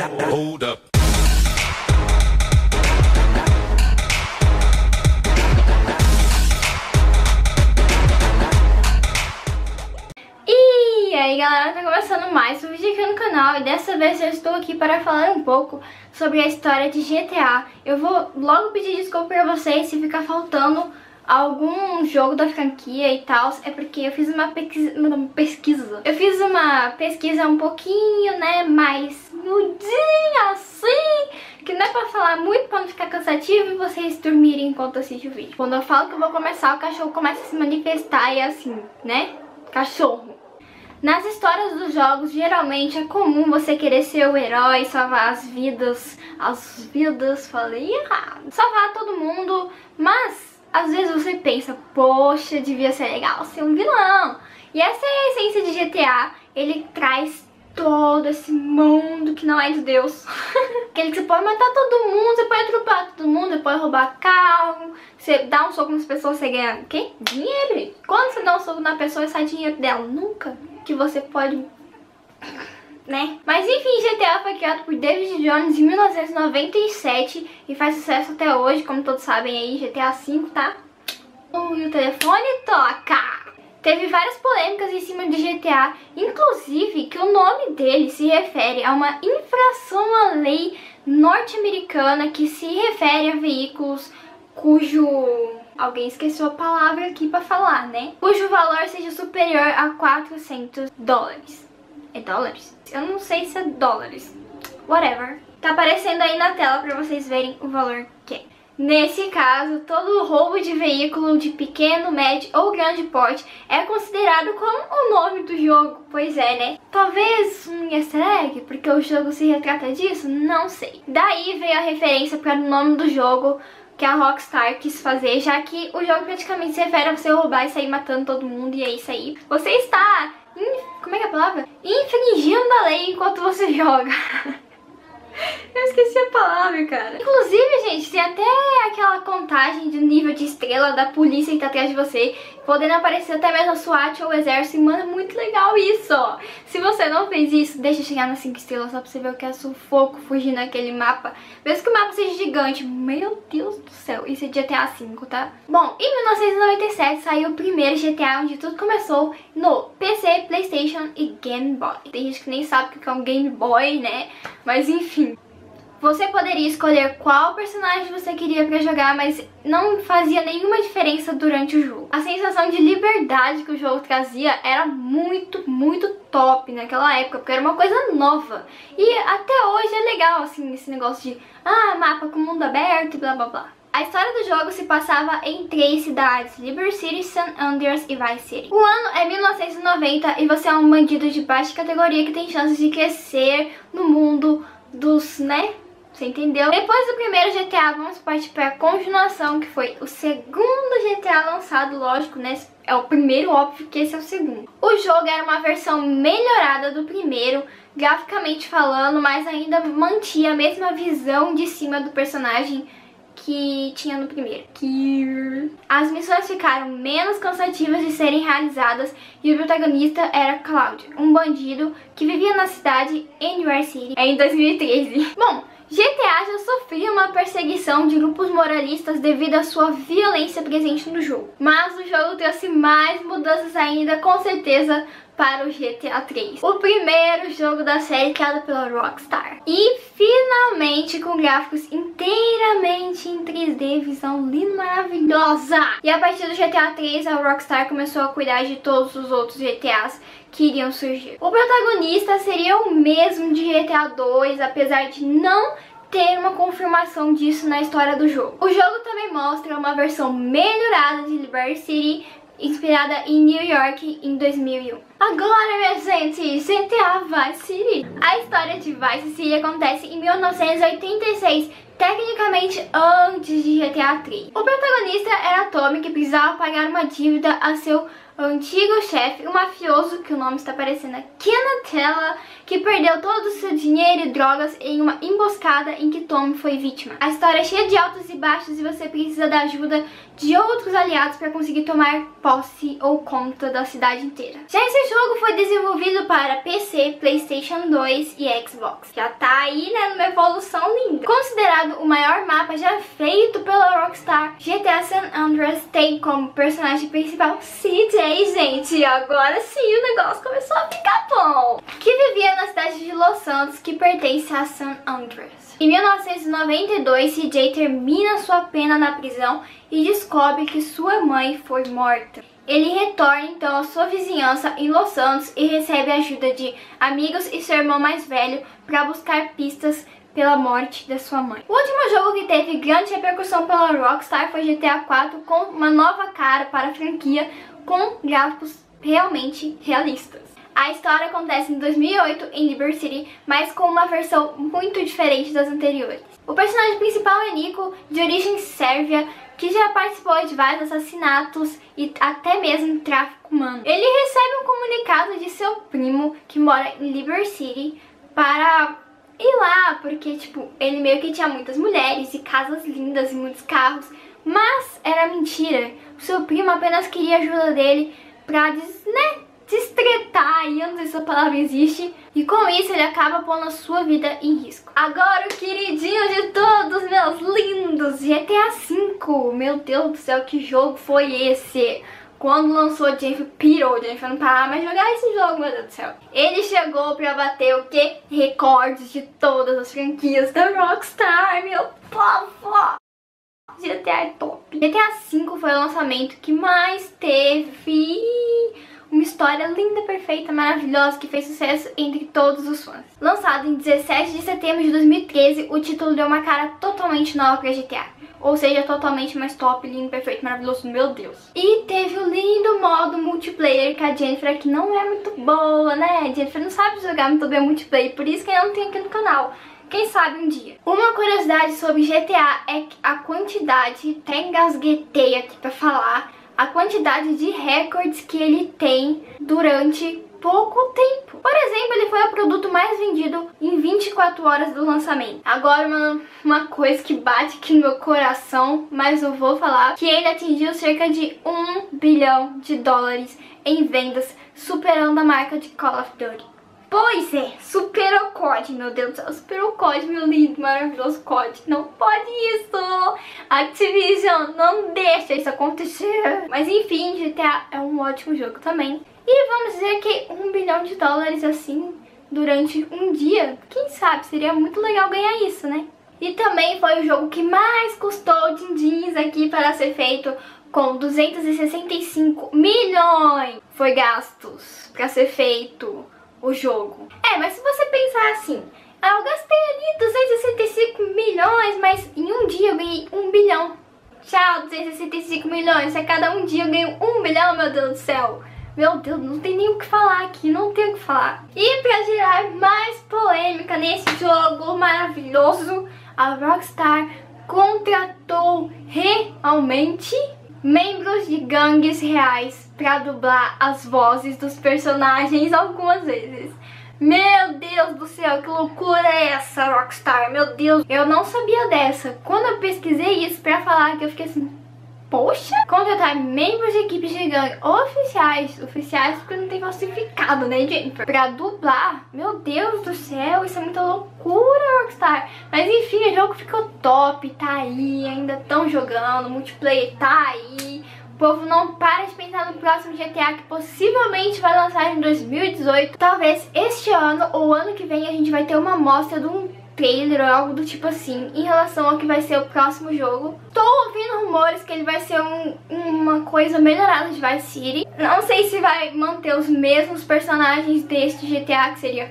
Hold up. E aí galera, tá começando mais um vídeo aqui no canal e dessa vez eu estou aqui para falar um pouco sobre a história de GTA. Eu vou logo pedir desculpa pra vocês se ficar faltando algum jogo da franquia e tal, é porque eu fiz uma pesquisa. Eu fiz uma pesquisa um pouquinho, né, mais miudinha assim, que não é pra falar muito pra não ficar cansativo e vocês dormirem enquanto assistem o vídeo. Quando eu falo que eu vou começar, o cachorro começa a se manifestar e é assim, né, cachorro. Nas histórias dos jogos, geralmente é comum você querer ser o herói, salvar as vidas, falei errado, salvar todo mundo, mas às vezes você pensa, poxa, devia ser legal ser um vilão. E essa é a essência de GTA, ele traz todo esse mundo que não é de Deus. Aquele que você pode matar todo mundo, você pode atropelar todo mundo, você pode roubar carro, você dá um soco nas pessoas, você ganha, o quê? Dinheiro. Quando você dá um soco na pessoa, sai dinheiro dela. Nunca que você pode, né? Mas enfim, GTA foi criado por David Jones em 1997 e faz sucesso até hoje, como todos sabem aí, GTA V, tá? E o telefone toca! Teve várias polêmicas em cima de GTA, inclusive que o nome dele se refere a uma infração à lei norte-americana que se refere a veículos cujo... alguém esqueceu a palavra aqui pra falar, né? Cujo valor seja superior a 400 dólares. É dólares? Eu não sei se é dólares. Whatever. Tá aparecendo aí na tela pra vocês verem o valor que é. Nesse caso, todo roubo de veículo de pequeno, médio ou grande porte é considerado como o nome do jogo. Pois é, né? Talvez um easter egg, porque o jogo se retrata disso? Não sei. Daí veio a referência para o nome do jogo que a Rockstar quis fazer, já que o jogo praticamente se refere a você roubar e sair matando todo mundo, e é isso aí. Você está... como é que é a palavra? Infringindo a lei enquanto você joga. Eu esqueci a palavra, cara. Inclusive, gente, tem até aquela contagem de nível de estrela da polícia que tá atrás de você, podendo aparecer até mesmo a SWAT ou o exército. E, mano, é muito legal isso, ó. Se você não fez isso, deixa eu chegar nas 5 estrelas só pra você ver o que é sufoco fugir naquele mapa. Mesmo que o mapa seja gigante. Meu Deus do céu, isso é GTA V, tá? Bom, em 1997 saiu o primeiro GTA, onde tudo começou no PC, Playstation e Game Boy. Tem gente que nem sabe o que é um Game Boy, né? Mas enfim. Você poderia escolher qual personagem você queria pra jogar, mas não fazia nenhuma diferença durante o jogo. A sensação de liberdade que o jogo trazia era muito top naquela época, porque era uma coisa nova. E até hoje é legal, assim, esse negócio de, mapa com mundo aberto e blá blá blá. A história do jogo se passava em 3 cidades, Liberty City, San Andreas e Vice City. O ano é 1990 e você é um bandido de baixa categoria que tem chances de crescer no mundo dos, né? Você entendeu? Depois do primeiro GTA, vamos partir para a continuação, que foi o segundo GTA lançado, lógico, né? É o primeiro, óbvio que esse é o segundo. O jogo era uma versão melhorada do primeiro, graficamente falando, mas ainda mantinha a mesma visão de cima do personagem que tinha no primeiro. As missões ficaram menos cansativas de serem realizadas e o protagonista era Cloud, um bandido que vivia na cidade Anywhere City em 2013. Bom, GTA já sofria uma perseguição de grupos moralistas devido à sua violência presente no jogo. Mas o jogo trouxe mais mudanças ainda, com certeza, para o GTA 3. O primeiro jogo da série criado pela Rockstar. E finalmente com gráficos inteiramente em 3D, visão linda, maravilhosa. E a partir do GTA 3 a Rockstar começou a cuidar de todos os outros GTAs que iriam surgir. O protagonista seria o mesmo de GTA 2, apesar de não ter uma confirmação disso na história do jogo. O jogo também mostra uma versão melhorada de Liberty City, inspirada em New York em 2001. Agora, minha gente, GTA Vice City. A história de Vice City acontece em 1986, tecnicamente antes de GTA 3. O protagonista era Tommy, que precisava pagar uma dívida a seu o antigo chefe, o mafioso, que o nome está aparecendo aqui na tela, que perdeu todo o seu dinheiro e drogas em uma emboscada em que Tommy foi vítima. A história é cheia de altos e baixos e você precisa da ajuda de outros aliados para conseguir tomar posse ou conta da cidade inteira. Já esse jogo foi desenvolvido para PC, PlayStation 2 e Xbox. Já tá aí, né, numa evolução linda. Considerado o maior mapa já feito pela Rockstar, GTA San Andreas tem como personagem principal CJ, gente. Agora sim o negócio começou a ficar bom. Que vivia na cidade de Los Santos, que pertence a San Andreas. Em 1992, CJ termina sua pena na prisão e descobre que sua mãe foi morta. Ele retorna então à sua vizinhança em Los Santos e recebe a ajuda de amigos e seu irmão mais velho para buscar pistas pela morte da sua mãe. O último jogo que teve grande repercussão pela Rockstar foi GTA 4, com uma nova cara para a franquia, com gráficos realmente realistas. A história acontece em 2008 em Liberty City, mas com uma versão muito diferente das anteriores. O personagem principal é Nico, de origem sérvia, que já participou de vários assassinatos e até mesmo tráfico humano. Ele recebe um comunicado de seu primo, que mora em Liberty City, para ir lá, porque tipo, ele meio que tinha muitas mulheres e casas lindas e muitos carros, mas era mentira. O seu primo apenas queria a ajuda dele pra destretar, e eu não sei se essa palavra existe, e com isso ele acaba pondo a sua vida em risco. Agora o queridinho de todos, meus lindos, GTA V. Meu Deus do céu, que jogo foi esse? Quando lançou, Jennifer pirou, Jennifer não parava mais jogar esse jogo, meu Deus do céu. Ele chegou pra bater o quê? Recordes de todas as franquias da Rockstar, meu povo! GTA é top. GTA V foi o lançamento que mais teve uma história linda, perfeita, maravilhosa, que fez sucesso entre todos os fãs. Lançado em 17 de setembro de 2013, o título deu uma cara totalmente nova pra GTA. Ou seja, totalmente mais top, lindo, perfeito, maravilhoso, meu Deus. E teve o lindo modo multiplayer, que a Jennifer aqui não é muito boa, né? A Jennifer não sabe jogar muito bem multiplayer, por isso que eu não tenho aqui no canal. Quem sabe um dia. Uma curiosidade sobre GTA é a quantidade, até engasguetei aqui pra falar, a quantidade de recordes que ele tem durante pouco tempo. Por exemplo, ele foi o produto mais vendido em 24 horas do lançamento. Agora uma coisa que bate aqui no meu coração, mas eu vou falar, que ele atingiu cerca de $1 bilhão em vendas, superando a marca de Call of Duty. Pois é, superou o COD, meu Deus do céu, superou o COD, meu lindo, maravilhoso COD. Não pode isso! Activision, não deixa isso acontecer. Mas enfim, GTA é um ótimo jogo também. E vamos dizer que $1 bilhão assim, durante um dia, quem sabe, seria muito legal ganhar isso, né? E também foi o jogo que mais custou din-dins aqui para ser feito, com 265 milhões foi gastos para ser feito o jogo. Mas se você pensar assim, eu gastei ali 265 milhões, mas em um dia eu ganhei 1 bilhão. Tchau, 265 milhões, a cada um dia eu ganho 1 bilhão, meu Deus do céu. Meu Deus, não tem nem o que falar aqui, não tem o que falar. E pra gerar mais polêmica nesse jogo maravilhoso, a Rockstar contratou realmente membros de gangues reais pra dublar as vozes dos personagens algumas vezes. Meu Deus do céu, que loucura é essa, Rockstar? Meu Deus, eu não sabia dessa. Quando eu pesquisei isso pra falar, que eu fiquei assim, poxa, contratar membros de equipes de gangue oficiais porque não tem falsificado, né, Jennifer? Pra dublar, meu Deus do céu, isso é muita loucura, Rockstar. Mas enfim, o jogo ficou top, tá aí, ainda estão jogando, o multiplayer tá aí. O povo não para de pensar no próximo GTA, que possivelmente vai lançar em 2018. Talvez este ano ou ano que vem a gente vai ter uma amostra de um trailer ou algo do tipo assim, em relação ao que vai ser o próximo jogo. Tô ouvindo rumores que ele vai ser uma coisa melhorada de Vice City. Não sei se vai manter os mesmos personagens deste GTA, que seria...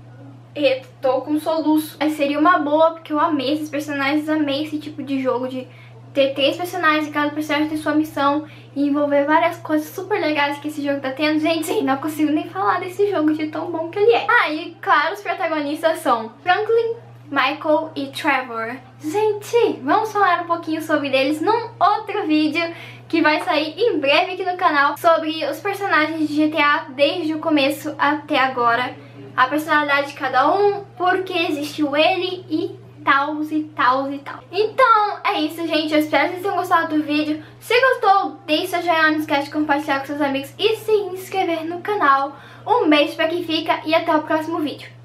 Tô com soluço. Mas seria uma boa, porque eu amei esses personagens, amei esse tipo de jogo de ter 3 personagens e cada personagem tem sua missão e envolver várias coisas super legais que esse jogo tá tendo. Gente, não consigo nem falar desse jogo de tão bom que ele é. E claro, os protagonistas são Franklin, Michael e Trevor. Gente, vamos falar um pouquinho sobre eles num outro vídeo que vai sair em breve aqui no canal, sobre os personagens de GTA desde o começo até agora, a personalidade de cada um, por que existiu ele e tal e tal e tal. Então é isso, gente, eu espero que vocês tenham gostado do vídeo. Se gostou, deixe seu joinha, não esquece de compartilhar com seus amigos e se inscrever no canal. Um beijo pra quem fica e até o próximo vídeo.